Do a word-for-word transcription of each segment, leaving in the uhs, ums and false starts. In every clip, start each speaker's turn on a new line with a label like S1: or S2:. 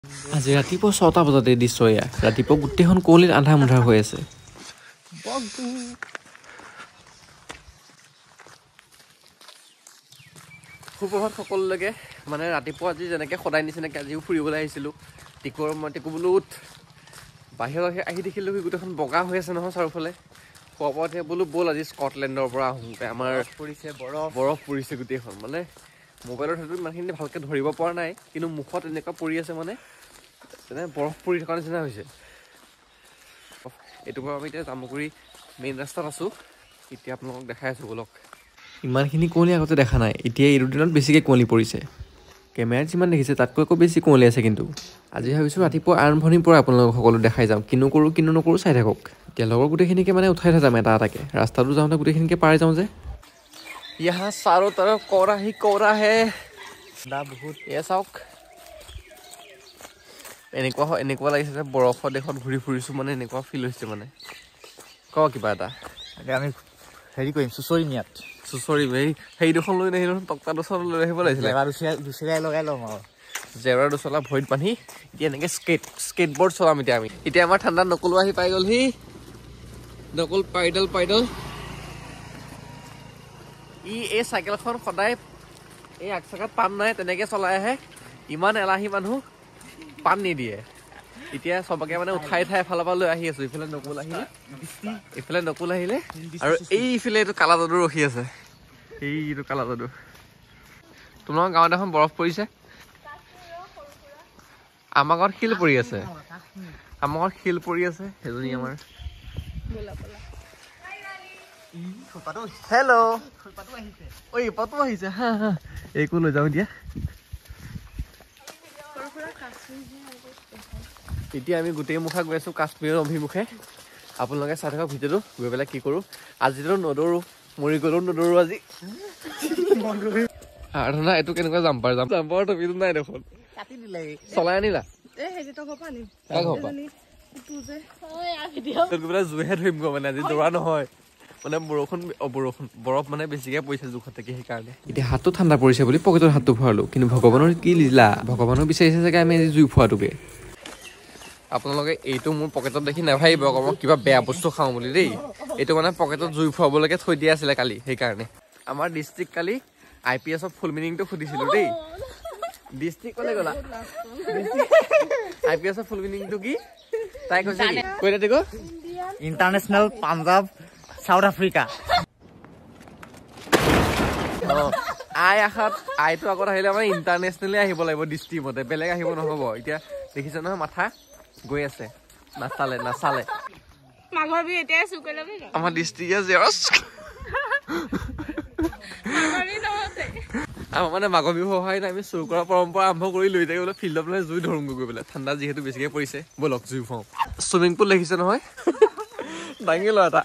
S1: আজি ৰাতিপুৱা ছটা বজাতে দৃশ্য এয়া ৰাতিপুৱা গোটেইখন কুঁৱলীত আন্ধা মুন্ধাৰ হৈ আছে সুপ্ৰভাত সকলোলৈকে মানে ৰাতিপুৱা আজি যেনেকৈ সদায় নিচিনাকৈ আজিও ফুৰিবলৈ আহিছিলোঁ টিকৰ মই টিকু বোলো উঠ বাহিৰত আহি দেখিলোঁ সি গোটেইখন বগা হৈ আছে নহয় চাৰিওফালে খোৱা বোৱাতে বোলো ব'ল আজি স্কটলেণ্ডৰ পৰা আহোঁগৈ আমাৰ পৰিছে বৰফ বৰফ পৰিছে গোটেইখন মানে মোবাইলত সেইটো ইমানখিনি ভালকৈ ধৰিব পৰা নাই কিন্তু মুখত এনেকুৱা পৰি আছে মানে তেনে বৰফ পৰি থকা নিচিনা হৈছে এইটো পৰা আমি এতিয়া জামুগুৰি মেইন ৰাস্তাত আছোঁ এতিয়া আপোনালোকক দেখাই আছোঁ বলক ইমানখিনি কুঁৱলী আগতে দেখা নাই এতিয়া এই দুদিনত বেছিকৈ কুঁৱলী পৰিছে কেমেৰাত যিমান দেখিছে তাতকৈ আকৌ বেছি কুঁৱলী আছে কিন্তু আজি ভাবিছোঁ ৰাতিপুৱা আৰম্ভণিৰ পৰা আপোনালোকক সকলো দেখাই যাম কিনো কৰোঁ কিনো নকৰোঁ চাই থাকক এতিয়া লগৰ গোটেইখিনিকে মানে উঠাই থৈ যাম এটা এটাকৈ ৰাস্তাটো যাওঁতে গোটেইখিনিকে পাই যাওঁ যে ইয়াহা চাৰো তৰফ কৰা হি কৰা হে বহুত এয়া চাওক এনেকুৱা এনেকুৱা লাগিছে যে বৰফৰ দেশত ঘূৰি ফুৰিছোঁ মানে এনেকুৱা ফিল হৈছে মানে ক কিবা এটা
S2: এতিয়া আমি হেৰি কৰিম চুচৰি মিয়াত
S1: চুচৰি এই সেই দুখন লৈ নাহিলোঁ টক্টা দুখন লৈ আহিব লাগিছিলে
S2: দুচিৰাই লগাই ল'ম আৰু
S1: জেওৰা দুচলা ভৰিত বান্ধি এতিয়া এনেকৈ স্কেট স্কেটবৰ্ড চলাম এতিয়া আমি এতিয়া আমাৰ ঠাণ্ডাত নকলো আহি পাই গ'লহি নকল পাইডল পাইডল ই এই চাইকেলখন সদায় এই আগচকাত পাণ নাই তেনেকৈ চলাই আহে ইমান এলাহী মানুহ পাণ নিদিয়ে এতিয়া চবকে মানে উঠাই ঠাই এফালৰ পৰা লৈ আহি আছোঁ ইফালে নকুল আহিলে ইফালে নকুল আহিলে আৰু এইফালে এইটো কালা যাদু ৰখি আছে এইটো কালা যাদু তোমালোকৰ গাঁৱত এখন বৰফ পৰিছে আমাৰ ঘৰত শিল পৰি আছে আমাৰ ঘৰত শিল পৰি আছে সেইজনী আমাৰ হেল্ল' ঐ পাতো আহিছে হা হা এইকো লৈ যাওঁ এতিয়া এতিয়া আমি গোটেই মুখা গৈ আছোঁ কাশ্মীৰৰ অভিমুখে আপোনালোকে চাই থাকক ভিডিঅ'টো গৈ পেলাই কি কৰোঁ আজিতো নদৌৰোঁ মৰি গ'লেও নদৌৰোঁ আজি আৰাধনা এইটো কেনেকুৱা জাম্পাৰ জাম্প জাম্পাৰৰ টপিটো নাই দেখোন চলাই আনিলা জুইহে ধৰিম গৈ মানে আজি দৌৰা নহয় মানে বৰষুণ বৰষুণ বৰফ মানে বেছিকৈ পৰিছে জোখতকৈ সেইকাৰণে এতিয়া হাতটো ঠাণ্ডা পৰিছে বুলি পকেটত হাতটো ভৰালোঁ কিন্তু ভগৱানৰ কি লীলা ভগৱানৰ বিচাৰিছে চাগে আমি আজি জুই ফুৱাটোকে আপোনালোকে এইটো মোৰ পকেটত দেখি নাভাবিব আকৌ মই কিবা বেয়া বস্তু খাওঁ বুলি দেই এইটো মানে পকেটত জুই ফুৱাবলৈকে থৈ দিয়া আছিলে কালি সেইকাৰণে আমাৰ ডিষ্ট্ৰিক্ট কালি আই পি এছৰ ফুল মিনিংটো সুধিছিলোঁ দেই ডিষ্ট্ৰিক্ট ক'লে গ'লা আই পি এছৰ ফুল মিনিংটো কি তাই কৈছে কৈ দে দেখো
S2: ইণ্টাৰনেশ্যনেল পাঞ্জাৱ চাউথ আফ্ৰিকা
S1: আই আশাত আইটো আগত আহিলে মানে ইণ্টাৰনেশ্যনেলি আহিব লাগিব ডিষ্ট্ৰিক্ট মতে বেলেগ আহিব নহ'ব এতিয়া দেখিছে নহয় মাথা গৈ আছে নাচালে নাচালে আমাৰ ডিষ্ট্ৰিক্টে জেৰক্স আমাৰ মানে মাঘৰ বিহু অহাই নাই আমি চুৰ কৰা পৰম্পৰা আৰম্ভ কৰি লৈ যায় বোলে ফিল্ডত মানে জুই ধৰোঁগৈ গৈ পেলাই ঠাণ্ডা যিহেতু বেছিকৈ পৰিছে ব'লক জুই ফুৱাওঁ চুইমিং পুল দেখিছে নহয় দাঙি লোৱা এটা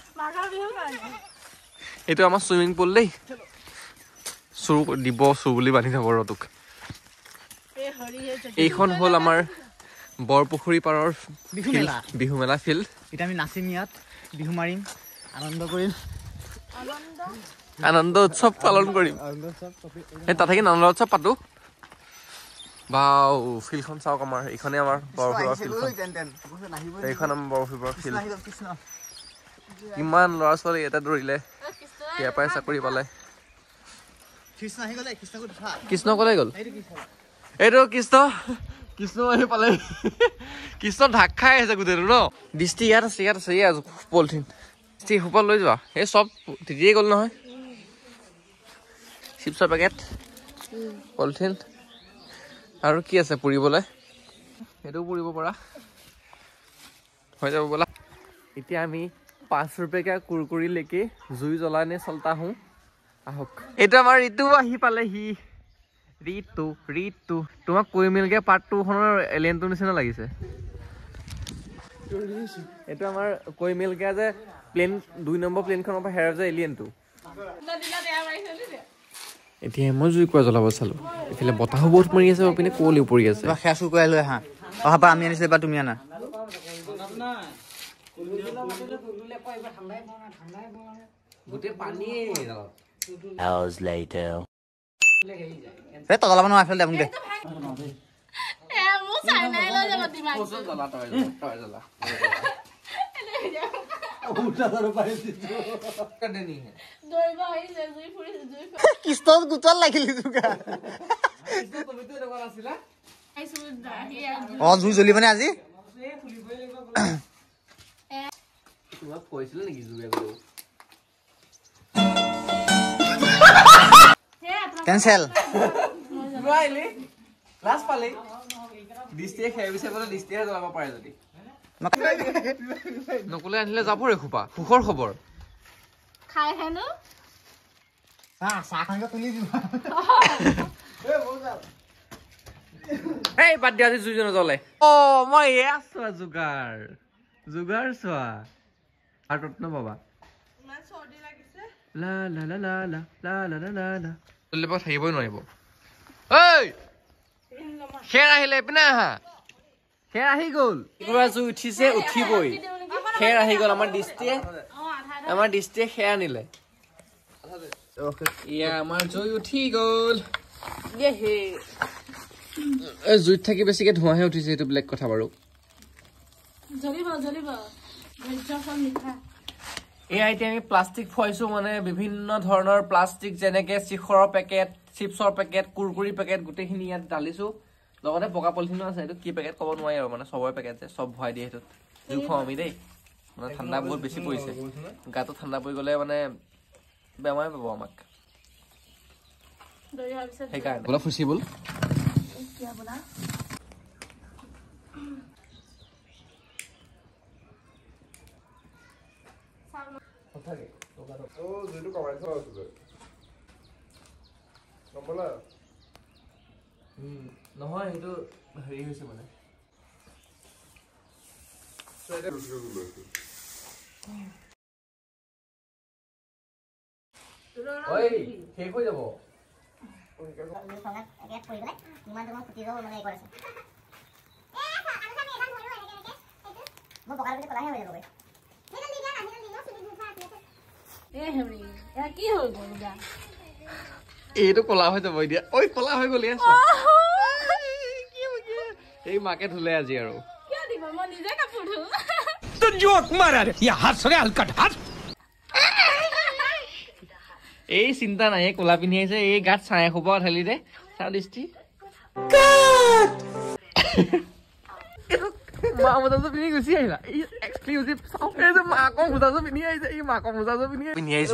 S1: এইটো আমাৰ চুইমিং পুল দেই চুৰ দিব চুৰ বুলি বান্ধি থাকোঁ ৰটোক এইখন হ'ল আমাৰ বৰপুখুৰী পাৰৰ বিহু মেলা ফিল্ড
S2: এতিয়া আমি নাচিম ইয়াত বিহু মাৰিম আনন্দ কৰিম
S1: আনন্দ উৎসৱ পালন কৰিম এই তাত থাকি আনন্দ উৎসৱ পাতো বা ফিল্ডখন চাওক আমাৰ এইখনে আমাৰ বৰফুলৰ ফিল্ডখন এইখন আমাৰ বৰফুলৰ ফিল্ড কিমান ল'ৰা ছোৱালী এটা দৌৰিলে ইয়াৰ পৰাই চাকৰি পালে কৃষ্ণ ক'লে গ'ল এইটো কৃষ্ণ কৃষ্ণ আহি পালে কৃষ্ণ ঢাক খাই আছে গোটেইটো ন দৃষ্টি ইয়াত আছে ইয়াত আছে ইয়াত পলিথিন দৃষ্টি সোপা লৈ যোৱা সেই চব তেতিয়াই গ'ল নহয় চিপছৰ পেকেট পলিথিন আৰু কি আছে পুৰিবলৈ সেইটোও পুৰিব পৰা হৈ যাব বোলা এতিয়া আমি পাঁচ ৰুপিয়া কুৰকুৰিলৈকে জুই জ্বলানে চলতা হওঁ আহক এইটো আমাৰ ঋতু আহি পালেহি ঋতু ঋতু তোমাক কৈ মিলকে পাৰ্ট টুখনৰ এলিয়েনটোৰ নিচিনা লাগিছে এইটো আমাৰ কৈ মিলকে যে প্লেন দুই নম্বৰ প্লেনখনৰ পৰা হেৰাই যে এলিয়েনটো এতিয়া মই জুই কুৰা জ্বলাব চালোঁ এইফালে বতাহো বহুত মাৰি আছে পিনে কুঁৱলীও পৰি আছে
S2: সেয়া চুৰ কৰাই লৈ আহা অহা পৰা আমি আনিছিলোঁ বা তুমি আনা
S1: গোটেই পানীয়ে
S3: hours later
S2: এই তলা মানুহ আইফেল দে মোক দে
S4: চাইনাই লৈ যাব দিমাগ
S1: ওচৰ জ্বলা তই তই জ্বলা
S2: উঠাৰো পাইছি
S1: কাটে নি হে
S4: দৌৰিব আহিছে জুই ফুৰিছে জুই
S2: কিস্তত গুটাল লাগিলি তুকা
S1: তুমি তো এনেকুৱা আছিলা
S4: আইছো দাহি
S2: অ জুই জ্বলি মানে আজি
S1: তোমাক কৈছিল নেকি জুই গলো
S2: কেনসেল
S1: নোৱাইলি লাষ্ট পালে দিস্তিয়ে খেবিছে বলে দিস্তিয়ে জ্বলাব পাৰে যদি নকলে আনিলে যাব ৰে খুপা সুখৰ খবৰ
S4: খাই হেনো
S2: সা সা খানকে তুলি দিবা
S1: এই বাদ দিয়া আজি জুইজন জ্বলে অ মই এ আছো জুগাৰ জুগাৰ চোৱা আৰু ৰত্ন বাবা
S4: ইমান চৰ্দি লাগিছে
S1: লা লা লা লা লা লা লা লা লা লা চলিব থাকিবই নোৱাৰিব ঐ খেৰ আহিলে পিনে আহা খেৰ আহি গ'ল পুৰা জুই উঠিছে উঠিবই খেৰ আহি গ'ল আমাৰ দৃষ্টিয়ে আমাৰ দৃষ্টিয়ে খেৰ আনিলে ইয়া আমাৰ জুই উঠি গ'ল এই জুইত থাকি বেছিকে ধোঁৱাহে উঠিছে এইটো বেলেগ কথা বাৰু
S4: জ্বলিব জ্বলিব ধৈৰ্য্যফল মিঠা
S1: এয়া এতিয়া আমি প্লাষ্টিক খুৱাইছো মানে বিভিন্ন ধৰণৰ প্লাষ্টিক যেনেকে চিখৰৰ পেকেট চিপছৰ পেকেট কুৰকুৰি পেকেট গোটেইখিনি ইয়াত ঢালিছো লগতে পকা পলিথিনো আছে এইটো কি পেকেট ক'ব নোৱাৰি আৰু মানে চবৰে পেকেট যে চব ভৰাই দিয়ে সেইটোত জুই খুৱাওঁ আমি দেই মানে ঠাণ্ডা বহুত বেছি পৰিছে গাটো ঠাণ্ডা পৰি গ'লে মানে বেমাৰে পাব আমাক
S4: দৌৰি অহাৰ পিছত
S1: সেইকাৰণে বোলা ফুচি বল
S4: কিয় বোলা
S1: নহয় সেইটো হেৰি হৈছে মানে ঐ শেষ হৈ যাব
S4: এ হেৰি এয়া কি হ'ল গৰুগা
S1: এইটো কলা হৈ যাব এতিয়া ঐ কলা হৈ গলি আছো এই মাকে ধুলে আজি আৰু
S4: কিয় দিব মই নিজে কাপোৰ ধুও
S2: তো জোক মাৰা ৰে ইয়া হাত সৰে হালকাট হাত
S1: এই চিন্তা নাই কলা পিন্ধি আহিছে এই গাত ছাই খোপা ঢালি দে চাও দৃষ্টি মা মোজাযোৰ পিন্ধি গুচি আহিলা এক্সক্লুচিভ চাওঁ এই যে মাকৰ মোজাযোৰ পিন্ধি আহিছে এই মাকৰ মোজাযোৰ পিন্ধি পিন্ধি আহিছে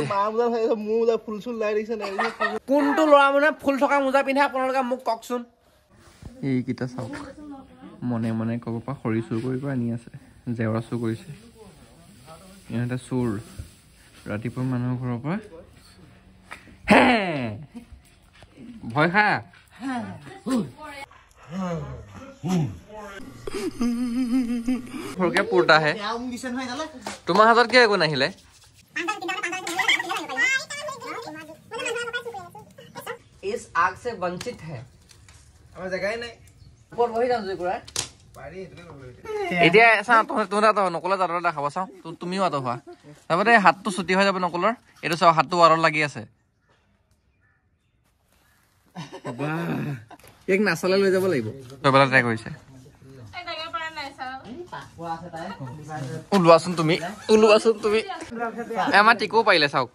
S1: কোনটো ল'ৰা মানে ফুল থকা মোজা পিন্ধে আপোনালোকে মোক কওকচোন এইকেইটা চাওক মনে মনে ক'ব পৰা খৰি চুৰ কৰি কৰি আনি আছে জেওৰা চুৰ কৰিছে ইহঁতে চোৰ ৰাতিপুৱা মানুহৰ ঘৰৰ পৰা ভয় খা সৰুকে পুৰটা আহে তোমাৰ হাতত কিয় একো নাহিলে इस आग से वंचित है
S2: আমাৰ জাগাই নাই
S1: ওপৰত বহি যাম জুইকুৰা
S2: পাৰি
S1: এতিয়া চা তোমরা তো নকলা জাদৰ দেখাব চাও তুমিও আতো হোৱা তাৰপৰা হাতটো ছুটি হৈ যাব নকলৰ এইটো চাও হাতটো ৱাৰত লাগি আছে বাহ এক নাচালে লৈ যাব লাগিব তইবেলা ট্ৰাই কৰিছে ওলোৱাচোন তুমি ওলোৱাচোন তুমি আমাৰ টিকো পাৰিলে চাওক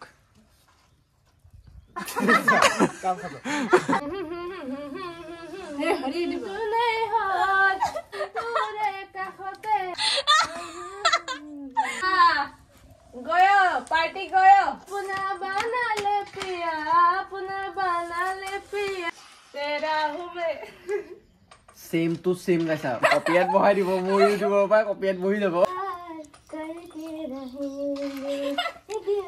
S4: गयो पार्टी गयो पुना बना ले पिया पुना बना ले पिया तेरा हूँ मैं
S1: सेम टू सेम गाइसा कपियात बहाई দিব মোৰ ইউটিউবৰ পৰা কপিয়াত বহি যাব
S4: करके रहेंगे दिल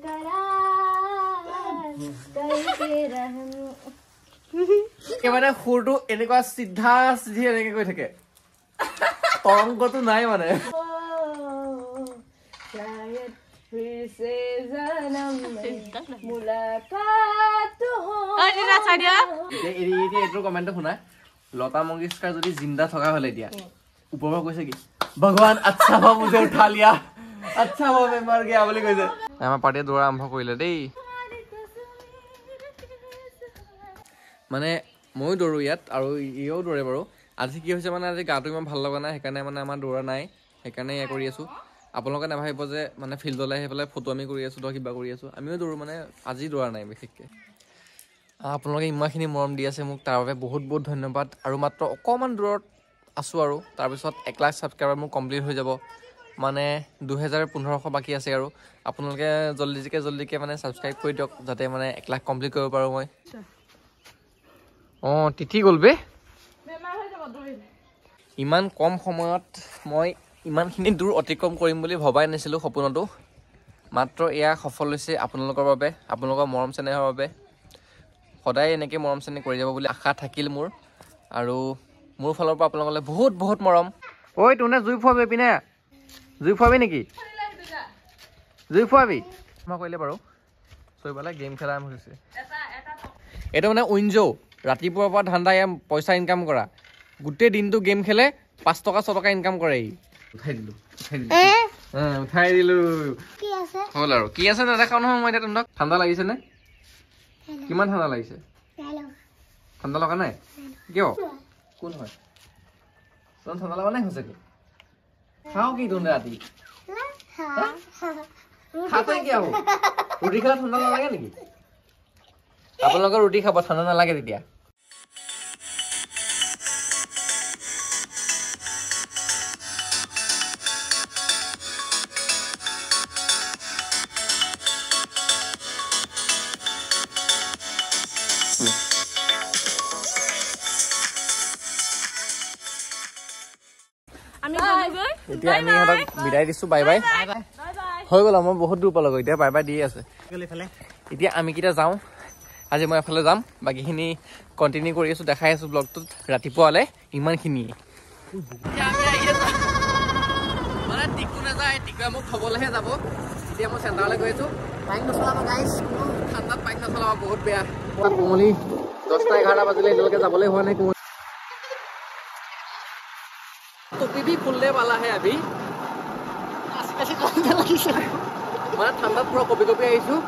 S4: बेकरार करके रहेंगे
S1: মানে সুৰটো এনেকুৱা সিধা সিধি এনেকৈ গৈ থাকে তৰংগটো নাই মানে
S4: शायद फिर से जन्म में मुलाकात हो अरे राचा दिया
S1: যে এৰি এৰি এইটো কমেন্ট শুনা লতা মংগেশকাৰ যদি জিন্দা থকা হলে দিয়া ওপৰৰ কৈছে কি ভগৱান আচ্ছা হ মুঝে উঠা লিয়া আচ্ছা হ মই মৰ গয়া বুলি কৈছে আমাৰ পাৰ্টিয়ে দৌৰা আৰম্ভ কৰিলে দেই মানে মই দৌৰো ইয়াত আৰু ইও দৌৰে বাৰু আজি কি হৈছে মানে আজি গাটো ইমান ভাল লগা নাই সেইকাৰণে মানে আমাৰ দৌৰা নাই সেইকাৰণে এয়া কৰি আছোঁ আপোনালোকে নাভাবিব যে মানে ফিল্ডলৈ আহি পেলাই ফটো আমি কৰি আছোঁ ধৰক কিবা কৰি আছোঁ আমিও দৌৰোঁ মানে আজি দৌৰা নাই বিশেষকৈ আপোনালোকে ইমানখিনি মৰম দি আছে মোক তাৰ বাবে বহুত বহুত ধন্যবাদ আৰু মাত্ৰ অকণমান দূৰত আছোঁ আৰু তাৰপিছত এক লাখ ছাবস্ক্ৰাইবাৰ মোৰ কমপ্লিট হৈ যাব মানে দুহেজাৰ পোন্ধৰশ বাকী আছে আৰু আপোনালোকে জল্দিকে জল্দিকে মানে ছাবস্ক্ৰাইব কৰি দিয়ক যাতে মানে এক লাখ কমপ্লিট কৰিব পাৰোঁ মই অঁ তিথি গ'ল বে ইমান কম সময়ত মই ইমানখিনি দূৰ অতিক্ৰম কৰিম বুলি ভবাই নাছিলোঁ সপোনতো মাত্ৰ এয়া সফল হৈছে আপোনালোকৰ বাবে আপোনালোকৰ মৰম চেনেহৰ বাবে সদায় এনেকৈ মৰম চেনেহ কৰি যাব বুলি আশা থাকিল মোৰ আৰু মোৰ ফালৰ পৰা আপোনালোকলৈ বহুত বহুত মৰম ঐ তোনে জুই ফুৱাবি পিনে জুই ফুৱাবি নেকি জুই ফুৱাবি মই কৰিলে বাৰু চৈ পেলাই গেম খেলা আৰম্ভ হৈছে এইটো মানে উইনজো ৰাতিপুৱাৰ পৰা ধান্দা এয়া পইচা ইনকাম কৰা গোটেই দিনটো গেম খেলে পাঁচ টকা ছটকা ইনকাম কৰে ই উঠাই দিলোঁ উঠাই দিলোঁ হ'ল আৰু কি আছে নেদেখাও নহয় মই এতিয়া তহঁতক ঠাণ্ডা লাগিছেনে কিমান ঠাণ্ডা লাগিছে ঠাণ্ডা লগা নাই কিয় কোন হয় তোৰ ঠাণ্ডা লগা নাই সঁচাকৈ খাওঁ কি তোৰ ৰাতি খাতে কিয় হ'ব ৰুটি খালে ঠাণ্ডা নালাগে নেকি আপোনালোকে ৰুটি খাব ঠাণ্ডা নালাগে তেতিয়া এতিয়া আমি ইহঁতক বিদায় দিছোঁ বাই বাই হৈ গ'ল মই বহুত দূৰ পালোঁ এতিয়া বাই বাই দিয়ে আছে এতিয়া আমি কেইটা যাওঁ আজি মই এফালে যাম বাকীখিনি কণ্টিনিউ কৰি আছোঁ দেখাই আছোঁ ব্লগটোত ৰাতিপুৱালৈ ইমানখিনিয়ে মানে টিকু নাযায় টিকুৱে মোক থ'বলৈহে যাব এতিয়া মই চেণ্টাৰলৈ গৈ আছোঁ বাইক নচলাব গাইছ ঠাণ্ডাত বাইক নচলাব বহুত বেয়া কোমলি দহটা এঘাৰটা বাজিলে এতিয়ালৈকে যাবলৈ হোৱা নাই কোমলি टोपी भी खुलने वाला है अभी मैं ठंडा पूरा कॉपी कॉपी आई छू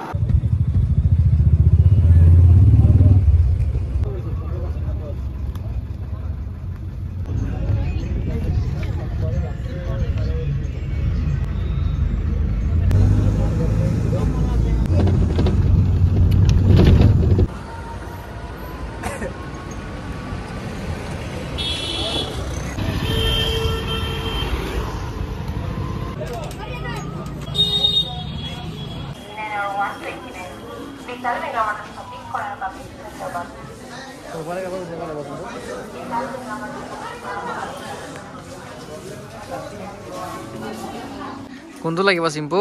S1: কোনটো লাগিব চিম্পু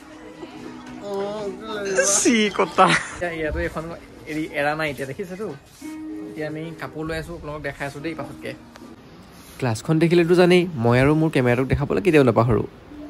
S1: চি কটা ইয়াতো এখন এৰি এৰা নাই এতিয়া দেখিছেতো এতিয়া আমি কাপোৰ লৈ আছোঁ আপোনালোকক দেখাই আছোঁ দেই পাছতকৈ ক্লাছখন দেখিলেতো জানেই মই আৰু মোৰ কেমেৰাটোক দেখাবলৈ কেতিয়াও নাপাহৰোঁ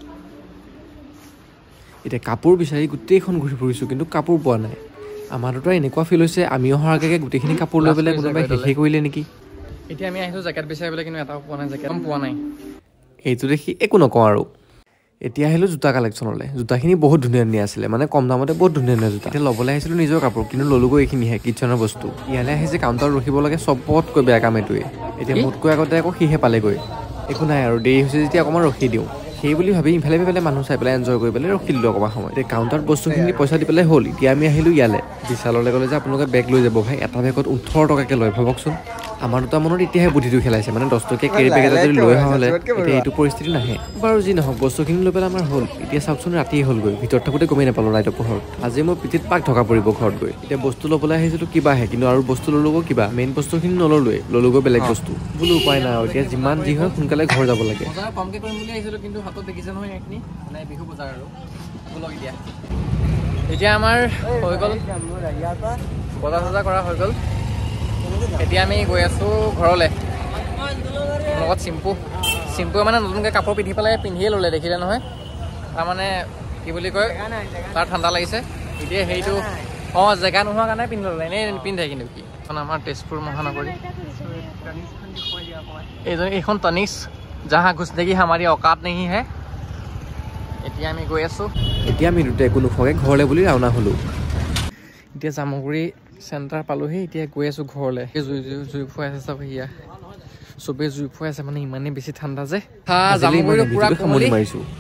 S1: এতিয়া কাপোৰ বিচাৰি গোটেইখন ঘূৰি ফুৰিছোঁ কিন্তু কাপোৰ পোৱা নাই আমাৰতো এনেকুৱা ফিল হৈছে আমি অহাৰ আগে গোটেইখিনি কাপোৰ লৈ পেলাই কোনোবাই শেষেই কৰিলে নেকি এতিয়া আমি আহিছোঁ জেকেট বিচাৰিবলৈ কিন্তু এটাও পোৱা নাই জেকেট পোৱা নাই এইটো দেখি একো নকওঁ আৰু এতিয়া আহিলোঁ জোতা কালেকশ্যনলৈ জোতাখিনি বহুত ধুনীয়া ধুনীয়া আছিলে মানে কম দামতে বহুত ধুনীয়া ধুনীয়া জোতা এতিয়া ল'বলৈ আহিছিলোঁ নিজৰ কাপোৰ কিন্তু ল'লোগৈ এইখিনিহে কিটচেনৰ বস্তু ইয়ালৈ আহিছে কাউণ্টাৰত ৰখিব লাগে চবতকৈ বেয়া কাম এইটোৱে এতিয়া মোতকৈ আগতে আকৌ সিহে পালেগৈ একো নাই আৰু দেৰি হৈছে যেতিয়া অকণমান ৰখি দিওঁ সেই বুলি ভাবি ইফালে সিফালে মানুহ চাই পেলাই এনজয় কৰি পেলাই ৰখি দিলোঁ অকণমান সময় এতিয়া কাউণ্টাৰত বস্তুখিনি পইচা দি পেলাই হ'ল এতিয়া আমি আহিলোঁ ইয়ালৈ বিশাললৈ গ'লে যে আপোনালোকে বেগ লৈ যাব ভাই এটা বেগত ওঠৰ টকাকৈ লয় ভাবকচোন আমাৰ দুটা মনত এতিয়াহে বুদ্ধিটো খেলাইছে মানে দহ টকীয়া কেৰি বেগ এটা যদি লৈ অহা হ'লে এতিয়া এইটো পৰিস্থিতি নাহে বাৰু যি নহওক বস্তুখিনি লৈ পেলাই আমাৰ হ'ল এতিয়া চাওকচোন ৰাতিয়ে হ'লগৈ ভিতৰত থাকোঁতে গমেই নাপালোঁ লাইটৰ পোহৰত আজি মোৰ পিঠিত পাক ঢকা পৰিব ঘৰত গৈ এতিয়া বস্তু ল'বলৈ আহিছিলোঁ কিবাহে কিন্তু আৰু বস্তু ল'লোগৈ কিবা মেইন বস্তুখিনি নল'লোৱে ল'লোগৈ বেলেগ বস্তু বোলো উপায় নাই আৰু এতিয়া যিমান যি হয় সোনকালে ঘৰ যাব লাগে বজাৰ কমকৈ কৰিম বুলি আহিছিলোঁ কিন্তু হাতত দেখিছে নহয় এইখিনি মানে বিহু বজাৰ আৰু ব'লক এতিয়া এতিয়া আমাৰ হৈ গ'ল বজাৰ চজাৰ কৰা হৈ গ'ল এতিয়া আমি গৈ আছোঁ ঘৰলৈ লগত চিম্পু চিম্পুৱে মানে নতুনকৈ কাপোৰ পিন্ধি পেলাই পিন্ধিয়ে ল'লে দেখিলে নহয় তাৰমানে কি বুলি কয় তাৰ ঠাণ্ডা লাগিছে এতিয়া সেইটো অঁ জেগা নোহোৱাৰ কাৰণে পিন্ধি ল'লে এনেই নিপিন্ধে কিন্তু কি এখন আমাৰ তেজপুৰ মহানগৰী এইজন এইখন তনিষ্ক জাহা ঘুচ দেখি হামাৰি অকাত নেহি হে এতিয়া আমি গৈ আছোঁ এতিয়া আমি দুটাই একো নোখোৱাকৈ ঘৰলৈ বুলি ৰাওনা হ'লোঁ এতিয়া জামুগুৰি চেণ্টাৰ পালোহি এতিয়া গৈ আছোঁ ঘৰলৈ জুই জুই জুই ফুৱাই আছে চব সেয়া চবেই জুই ফুৱাই আছে মানে ইমানেই বেছি ঠাণ্ডা যে
S2: জামুগুৰিটো পুৰা
S1: সামৰি
S2: কুঁৱলী।
S1: মাৰিছো